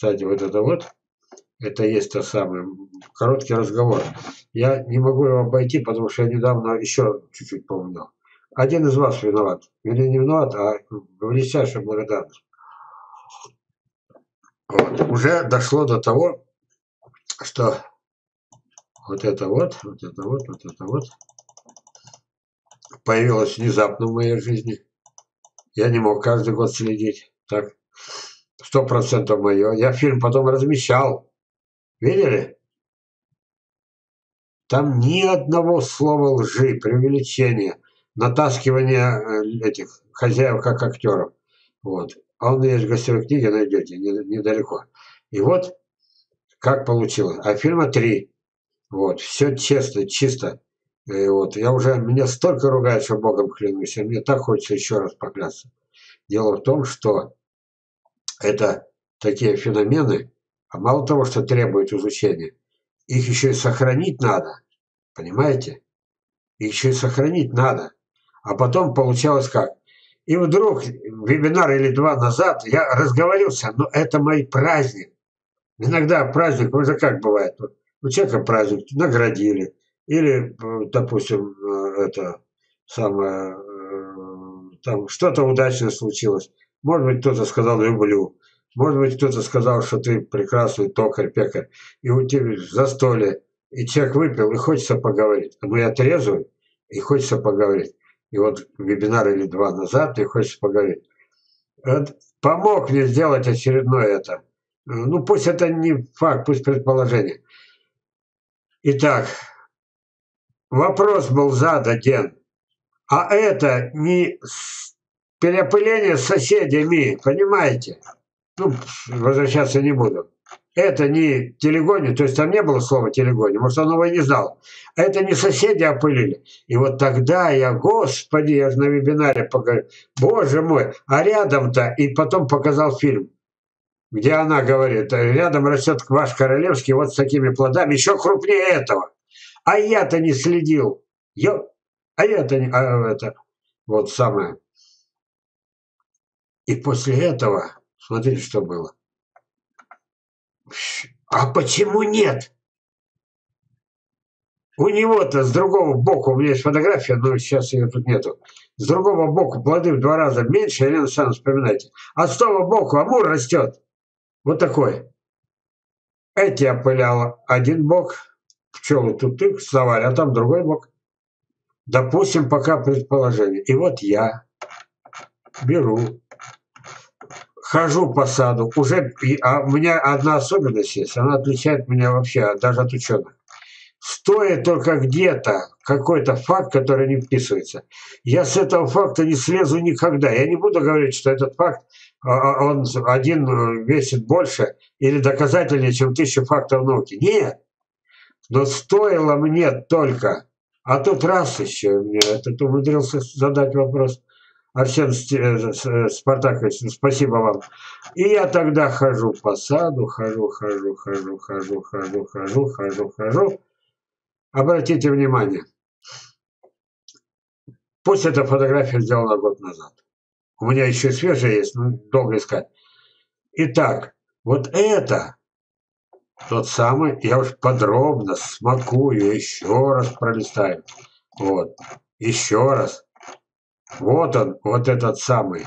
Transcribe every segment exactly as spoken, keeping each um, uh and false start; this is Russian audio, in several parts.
Кстати, вот это вот, это есть то самое, короткий разговор. Я не могу его обойти, потому что я недавно еще чуть-чуть поумнел. Один из вас виноват. Или не виноват, а величайшая благодарность. Вот. Уже дошло до того, что вот это вот, вот это вот, вот это вот появилось внезапно в моей жизни. Я не мог каждый год следить. Так, сто процентов мое. Я фильм потом размещал. Видели? Там ни одного слова лжи, преувеличения, натаскивания этих хозяев как актеров. Вот. А он есть в гостевой книге, найдете, недалеко. И вот как получилось. А фильма три. Вот. Все честно, чисто. И вот. Я уже, меня столько ругают, что Богом клянусь. И мне так хочется еще раз поклясться. Дело в том, что это такие феномены, а мало того, что требуют изучения, их еще и сохранить надо. Понимаете? Их еще и сохранить надо. А потом получалось как? И вдруг вебинар или два назад я разговорился, но это мой праздник. Иногда праздник, уже как бывает, у человека праздник, наградили. Или, допустим, это самое, там что-то удачное случилось. Может быть, кто-то сказал «люблю». Может быть, кто-то сказал, что ты прекрасный токарь, пекарь. И у тебя застолье. И человек выпил, и хочется поговорить. Ну, я трезвый, и хочется поговорить. И вот вебинар или два назад, и хочется поговорить. Вот помог мне сделать очередное это. Ну, пусть это не факт, пусть предположение. Итак, вопрос был задан. А это не переопыление с соседями, понимаете? Ну, возвращаться не буду. Это не телегония, то есть там не было слова телегония, может, он его и не знал. Это не соседи опылили. И вот тогда я, господи, я же на вебинаре поговорил, боже мой, а рядом-то, и потом показал фильм, где она говорит, рядом растет кваш королевский вот с такими плодами, еще крупнее этого. А я-то не следил. Я, а я-то не, а это, вот самое. И после этого, смотрите, что было. А почему нет? У него-то с другого боку, у меня есть фотография, но сейчас ее тут нету. С другого боку плоды в два раза меньше, Елена Александровна, вспоминайте. А с того боку амур растет. Вот такой. Эти опыляла один бок, пчелы тут их совали, а там другой бок. Допустим, пока предположение. И вот я беру, хожу по саду, уже, а у меня одна особенность есть, она отличает меня вообще даже от ученых. Стоит только где-то какой-то факт, который не вписывается, я с этого факта не слезу никогда. Я не буду говорить, что этот факт, он один весит больше или доказательнее, чем тысяча фактов науки. Нет. Но стоило мне только, а тут раз еще мне этот умудрился задать вопрос, Арсен Спартакович, спасибо вам. И я тогда хожу по саду, хожу, хожу, хожу, хожу, хожу, хожу, хожу, хожу. Обратите внимание, пусть эта фотография сделана год назад. У меня еще свежая есть, но долго искать. Итак, вот это тот самый, я уж подробно смакую, еще раз пролистаю. Вот, еще раз. Вот он, вот этот самый.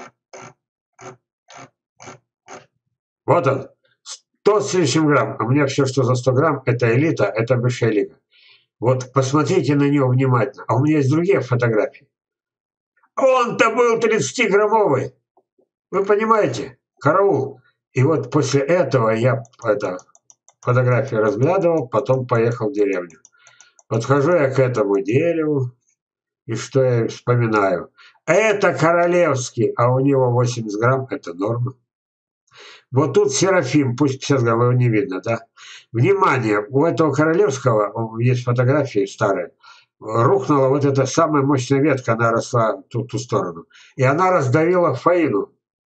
Вот он, сто с лишним грамм. А у меня все, что за сто грамм, это элита, это высшая лига. Вот посмотрите на него внимательно. А у меня есть другие фотографии. Он-то был тридцатиграммовый. Вы понимаете? Караул. И вот после этого я это, фотографию разглядывал, потом поехал в деревню. Подхожу я к этому дереву, и что я вспоминаю? Это королевский, а у него восемьдесят грамм, это норма. Вот тут Серафим, пусть пятьдесят грамм, его не видно, да? Внимание, у этого королевского, есть фотографии старые, рухнула вот эта самая мощная ветка, она росла в ту, ту сторону. И она раздавила фаину.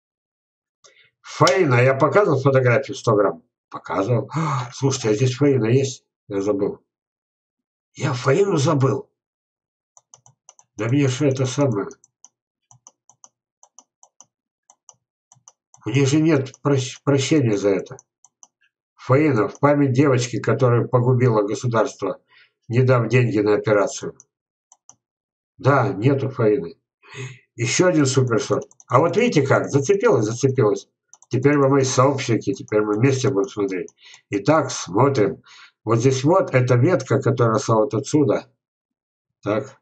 Фаина, я показывал фотографию сто грамм? Показывал. А, слушайте, а здесь фаина есть? Я забыл. Я фаину забыл. Да мне что это самое? У них же нет прощ прощения за это. Фаина, в память девочки, которая погубила государство, не дав деньги на операцию. Да, нету Фаины. Еще один суперсорт. А вот видите как, зацепилось, зацепилось. Теперь вы мои сообщники, теперь мы вместе будем смотреть. Итак, смотрим. Вот здесь вот эта ветка, которая росла вот отсюда. Так.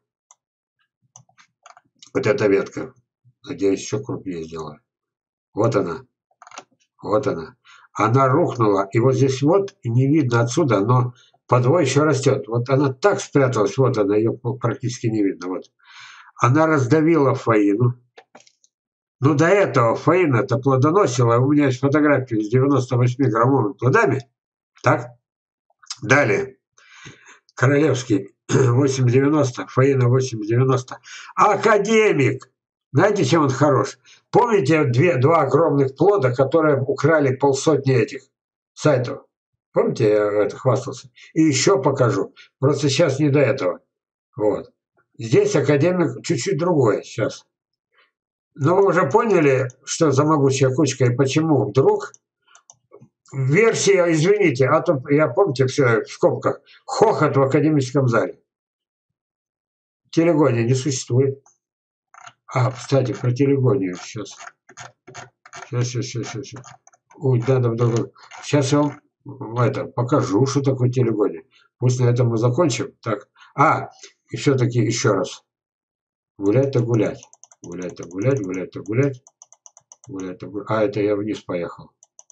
Вот эта ветка. Надеюсь, еще крупнее сделаю. Вот она. Вот она. Она рухнула. И вот здесь вот, не видно отсюда, но подвой еще растет. Вот она так спряталась. Вот она, ее практически не видно. Вот. Она раздавила Фаину. Ну, до этого Фаина-то плодоносила. У меня есть фотографии с девяносто восемь граммовыми плодами. Так. Далее. Королевский восемь девяносто. Фаина восемь девяносто. Академик. Знаете, чем он хорош? Помните две, два огромных плода, которые украли полсотни этих сайтов? Помните, я это хвастался? И еще покажу. Просто сейчас не до этого. Вот. Здесь академик чуть-чуть другой сейчас. Но вы уже поняли, что за могучая кучка и почему вдруг версия, извините, а то я, помните, все в скобках, хохот в академическом зале. Телегония не существует. А, кстати, про телегонию сейчас. Сейчас, сейчас, сейчас, сейчас. Ой, надо вдруг. Сейчас я вам это, покажу, что такое телегония. Пусть на этом мы закончим. Так. А, и все-таки еще раз. Гулять-то гулять. Гулять-то гулять, гулять-то гулять. Гулять-то гулять. А, это я вниз поехал.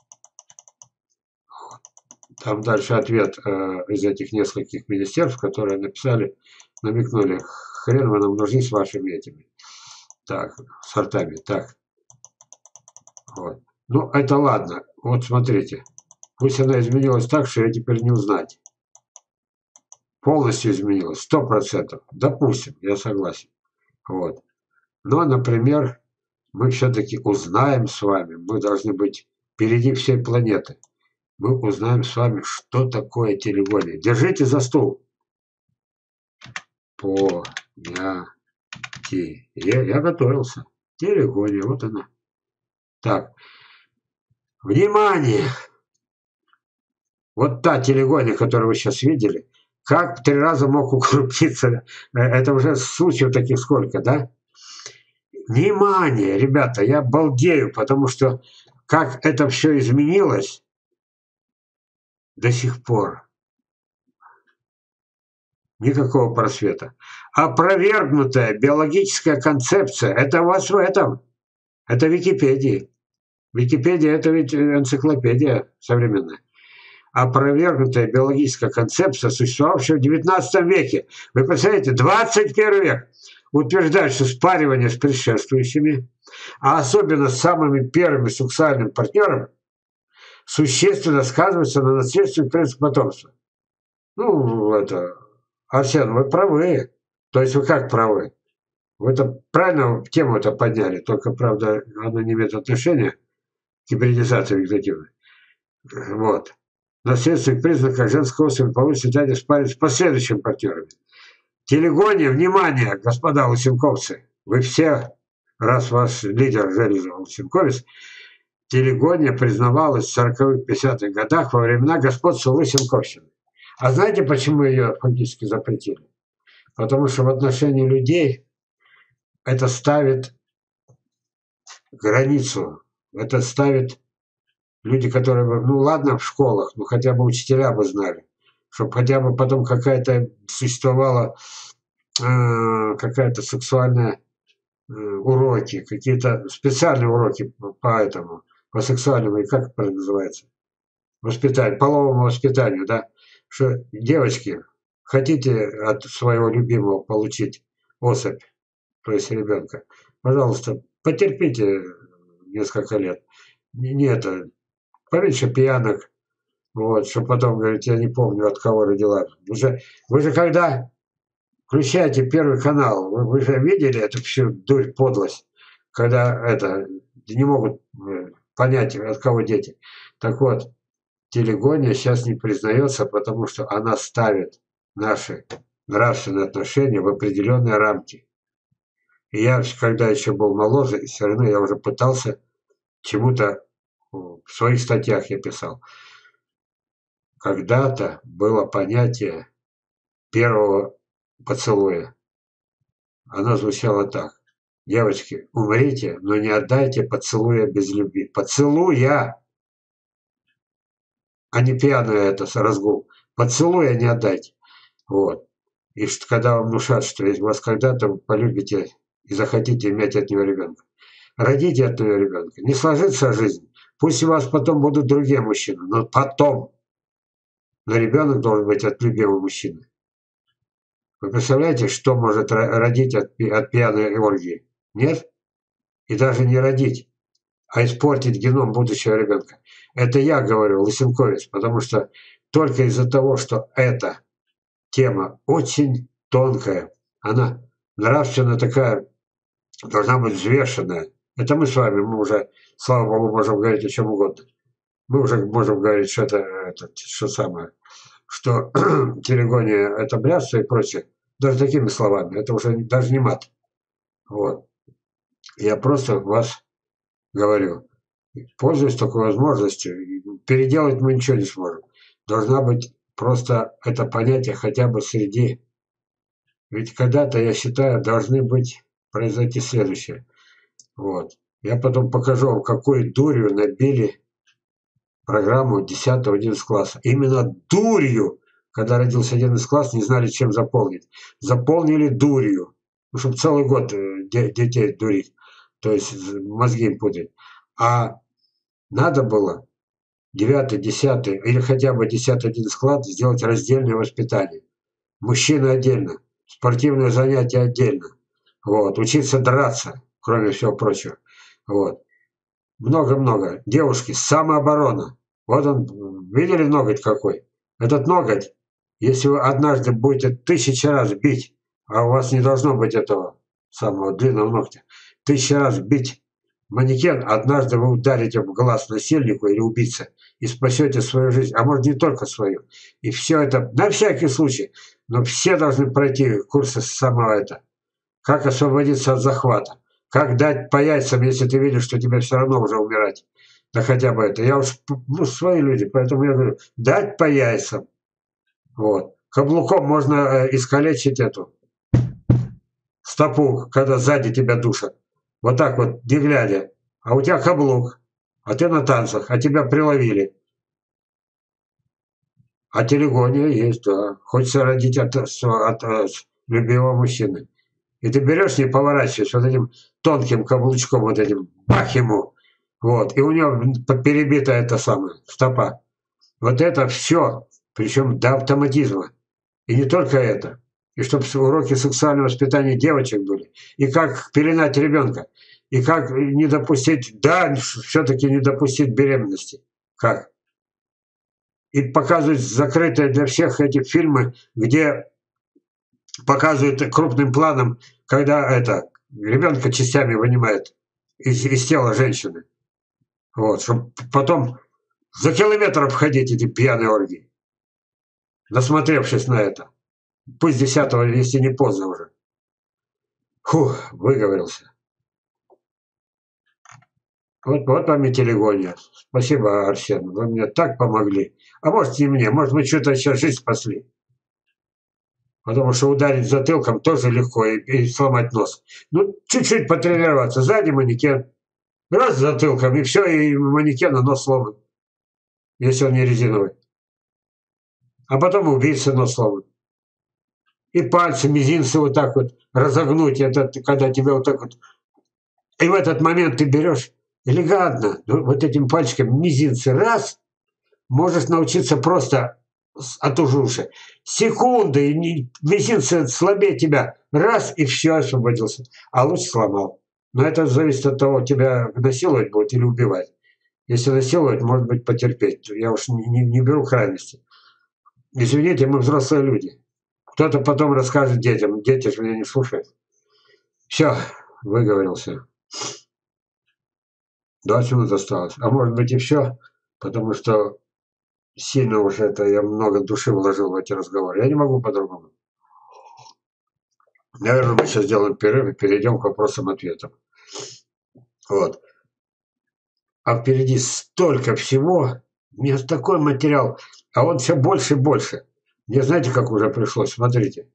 Там дальше ответ э, из этих нескольких министерств, которые написали, намекнули, хрен вы нам нужны с вашими этими. Так, сортами. Так. Вот. Ну, это ладно. Вот смотрите. Пусть она изменилась так, что я теперь не узнать. Полностью изменилась. Сто процентов. Допустим, я согласен. Вот. Но, например, мы все-таки узнаем с вами, мы должны быть впереди всей планеты. Мы узнаем с вами, что такое телегония. Держите за стул. Понятие. Я, я готовился. Телегония, вот она. Так. Внимание! Вот та телегония, которую вы сейчас видели, как в три раза мог укрупниться. Это уже случаев таких сколько, да? Внимание, ребята, я балдею, потому что как это все изменилось до сих пор. Никакого просвета. Опровергнутая биологическая концепция. Это у вас в этом. Это Википедия. Википедия – это ведь энциклопедия современная. Опровергнутая биологическая концепция, существовавшая в девятнадцатом веке. Вы представляете, двадцать первый век утверждает, что спаривание с предшествующими, а особенно с самыми первыми сексуальными партнерами, существенно сказывается на наследственных принципах потомства. Ну, это, Арсен, вы правы. То есть вы как правы? Вы это правильно тему это подняли, только, правда, она не имеет отношения к гибридизации вегетативной. Вот. Наследственных признаков женской особи половой сочетания спарить с последующими партнерами. Телегония, внимание, господа лысенковцы, вы все, раз ваш лидер Железов лысенковец, телегония признавалась в сороковых-пятидесятых годах во времена господства лысенковщины. А знаете, почему ее фактически запретили? Потому что в отношении людей это ставит границу, это ставит люди, которые, ну ладно, в школах, ну хотя бы учителя бы знали, чтобы хотя бы потом какая-то существовала э, какая-то сексуальная э, уроки, какие-то специальные уроки по, по этому, по сексуальному, и как это называется, воспитанию, половому воспитанию, да, что девочки, хотите от своего любимого получить особь, то есть ребенка, пожалуйста, потерпите несколько лет, не, не это, поменьше пьянок, вот, что потом говорить, я не помню, от кого родила. Вы же, вы же когда включаете Первый канал, вы, вы же видели эту всю дурь, подлость, когда это, не могут понять, от кого дети. Так вот, телегония сейчас не признается, потому что она ставит наши нравственные отношения в определенные рамки. И я, когда еще был моложе, все равно я уже пытался чему-то в своих статьях я писал. Когда-то было понятие первого поцелуя. Оно звучало так: девочки, умрите, но не отдайте поцелуя без любви. Поцелуя, а не пьяную это разгул. Поцелуя не отдайте. Вот. И что, когда вам внушат, что если вас когда-то вы полюбите и захотите иметь от него ребенка, родите от него ребенка. Не сложится жизнь. Пусть у вас потом будут другие мужчины, но потом. Но ребенок должен быть от любимого мужчины. Вы представляете, что может родить от, от пьяной оргии? Нет? И даже не родить, а испортить геном будущего ребенка. Это я говорю, Лысенковец, потому что только из-за того, что эта тема очень тонкая, она нравственно такая, должна быть взвешенная. Это мы с вами, мы уже, слава богу, можем говорить о чем угодно. Мы уже можем говорить, что это, это что самое, что телегония – это блядство и прочее. Даже такими словами. Это уже даже не мат. Вот. Я просто вас говорю, пользуясь такой возможностью, переделать мы ничего не сможем. Должна быть просто это понятие хотя бы среди. Ведь когда-то, я считаю, должны быть произойти следующее. Вот. Я потом покажу вам, какой дурью набили программу десятого-одиннадцатого класса. Именно дурью, когда родился одиннадцатый класс, не знали, чем заполнить. Заполнили дурью. Ну, чтобы целый год детей дурить. То есть мозги им путать. А надо было девятый, десятый или хотя бы десятый-одиннадцатый класс сделать раздельное воспитание. Мужчины отдельно, спортивные занятия отдельно. Вот. Учиться драться, кроме всего прочего. Вот. Много-много. Девушки, самооборона. Вот он, видели ноготь какой? Этот ноготь, если вы однажды будете тысячу раз бить, а у вас не должно быть этого самого длинного ногтя, тысячу раз бить манекен, однажды вы ударите в глаз насильнику или убийце и спасете свою жизнь, а может не только свою. И все это, на всякий случай, но все должны пройти курсы самого это. Как освободиться от захвата. Как дать по яйцам, если ты видишь, что тебе все равно уже умирать. Да хотя бы это. Я уж, ну, свои люди, поэтому я говорю, дать по яйцам. Вот. Каблуком можно э, искалечить эту стопу, когда сзади тебя душат. Вот так вот, не глядя. А у тебя каблук, а ты на танцах, а тебя приловили. А телегония есть, да. Хочется родить от, от, от, от любимого мужчины. И ты берешь, не поворачиваешь вот этим тонким каблучком, вот этим, бах ему, вот, и у него перебита эта самая стопа. Вот это все, причем до автоматизма. И не только это. И чтобы уроки сексуального воспитания девочек были. И как пеленать ребенка. И как не допустить, да, все-таки не допустить беременности. Как? И показывать закрытые для всех эти фильмы, где показывают крупным планом, когда это ребенка частями вынимает из, из тела женщины. Вот, чтобы потом за километр обходить эти пьяные оргии, насмотревшись на это. Пусть десятого, если не поздно уже. Фух, выговорился. Вот, вот вам и телегония. Спасибо, Арсен, вы мне так помогли. А может, не мне, может, мы что-то сейчас жизнь спасли. Потому что ударить затылком тоже легко и, и сломать нос. Ну, чуть-чуть потренироваться. Сзади манекен. Раз затылком, и все, и манекена нос сломан. Если он не резиновый. А потом убийца нос сломан. И пальцы, мизинцы вот так вот разогнуть, это когда тебя вот так вот. И в этот момент ты берешь элегантно, вот этим пальчиком мизинцы раз, можешь научиться просто от ужуши. Секунды, и мизинцы слабее тебя. Раз, и все, освободился. А лучше сломал. Но это зависит от того, тебя насиловать будут или убивать. Если насиловать, может быть, потерпеть. Я уж не, не, не беру крайности. Извините, мы взрослые люди. Кто-то потом расскажет детям. Дети же меня не слушают. Все, выговорился. двадцать минут осталось. А может быть и все, потому что сильно уж это, я много души вложил в эти разговоры. Я не могу по-другому. Наверное, мы сейчас сделаем перерыв и перейдем к вопросам-ответам. Вот. а впереди столько всего. У меня такой материал, а он все больше и больше. Мне знаете, как уже пришлось? Смотрите.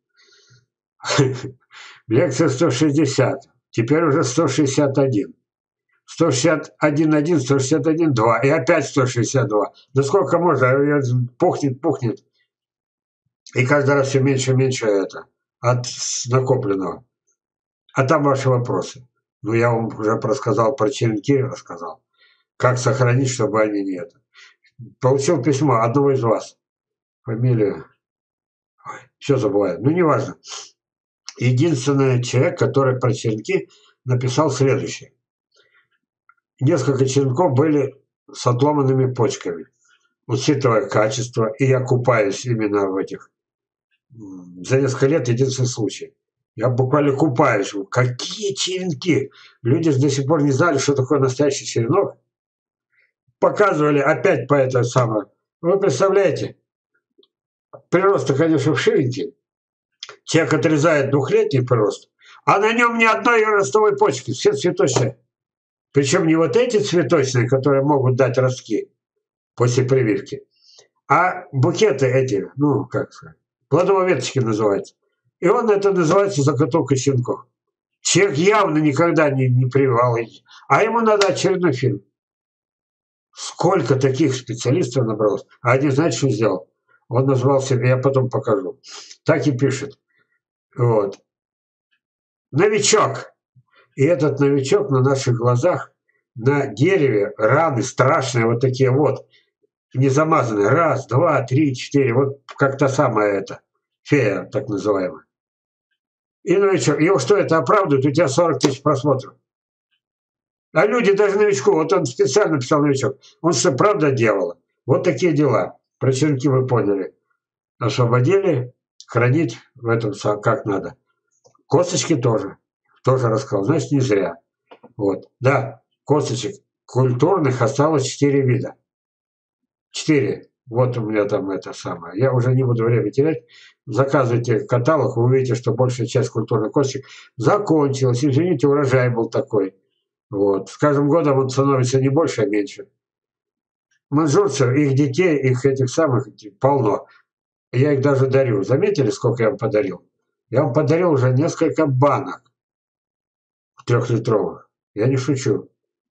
Лекция сто шестьдесят, теперь уже сто шестьдесят один. сто шестьдесят один один, сто шестьдесят один два и опять сто шестьдесят два. Да сколько можно? Пухнет, пухнет. И каждый раз все меньше и меньше это от накопленного. А там ваши вопросы. Ну, я вам уже рассказал про черенки, рассказал. Как сохранить, чтобы они не это. Получил письмо одного из вас. Фамилия. Ой, все забываю. Ну, неважно. Единственный человек, который про черенки написал следующее. Несколько черенков были с отломанными почками. Учитывая качество, и я купаюсь именно в этих. За несколько лет единственный случай. Я буквально купаюсь. Какие черенки? Люди до сих пор не знали, что такое настоящий черенок. Показывали опять по этой самой. Вы представляете, прирост, конечно, вшивенький. Человек отрезает двухлетний прирост, а на нем ни одной ростовой почки, все цветочные. Причем не вот эти цветочные, которые могут дать ростки после прививки, а букеты эти, ну, как сказать, плодовые веточки называются. И он это называется заготовка щенков. Человек явно никогда не, не прививал эти. А ему надо очередной фильм. Сколько таких специалистов набралось. А один, знаете, что сделал? Он назвал себя, я потом покажу. Так и пишет. Вот. Новичок. И этот новичок на наших глазах на дереве раны страшные, вот такие вот, не замазанные. Раз, два, три, четыре. Вот как та самая эта фея, так называемая. И новичок. Его что это оправдывает? У тебя сорок тысяч просмотров. А люди даже новичку, вот он специально писал новичок. Он что, правда делал? Вот такие дела. Про черенки вы поняли. Освободили, хранить в этом как надо. Косточки тоже. Тоже рассказал. Значит, не зря. Вот. Да, косточек культурных осталось четыре вида. Четыре. Вот у меня там это самое. Я уже не буду время терять. Заказывайте каталог, вы увидите, что большая часть культурных косточек закончилась. Извините, урожай был такой. Вот. С каждым годом он становится не больше, а меньше. Маньчжурцев, их детей, их этих самых полно. Я их даже дарю. Заметили, сколько я вам подарил? Я вам подарил уже несколько банок трехлитровых. Я не шучу.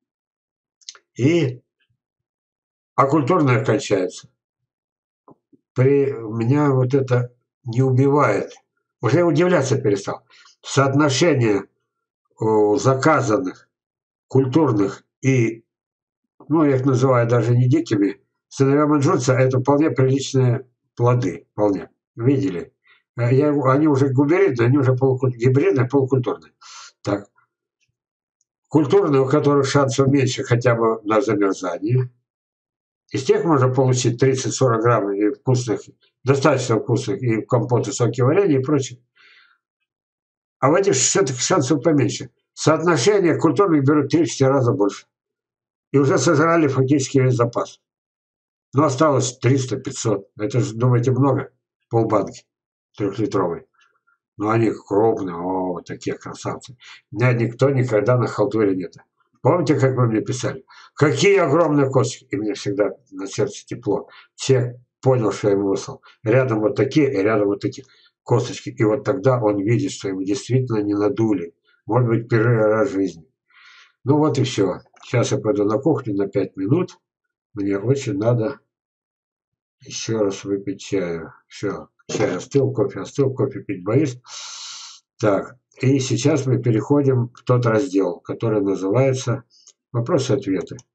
И а культурное кончается. При меня вот это не убивает. Уже я удивляться перестал. Соотношение о, заказанных культурных и, ну, я их называю даже не дикими, сыновья маньчжурца, это вполне приличные плоды. Вполне. Видели? Я, они уже гибридные, они уже полукуль... гибридные, полукультурные. Так. Культурные, у которых шансов меньше хотя бы на замерзание. Из тех можно получить тридцать-сорок грамм и вкусных, достаточно вкусных, и компоты, соки, варенье и прочее. А в этих все-таки шансов поменьше. Соотношение культурных берут три-четыре раза больше. И уже сожрали фактически весь запас. Но осталось триста-пятьсот. Это же, думаете, много? Полбанки трехлитровой. Но они крупные, о, вот такие красавцы. Меня никто никогда на халтуре нет. Помните, как вы мне писали? Какие огромные косточки. И мне всегда на сердце тепло. Человек понял, что я ему выслал. Рядом вот такие, и рядом вот такие косточки. И вот тогда он видит, что ему действительно не надули. Может быть, первый раз в жизни. Ну вот и все. Сейчас я пойду на кухню на пять минут. Мне очень надо еще раз выпить чаю. Все. Чай остыл, кофе остыл, кофе пить боюсь. Так, и сейчас мы переходим в тот раздел, который называется «Вопросы и ответы».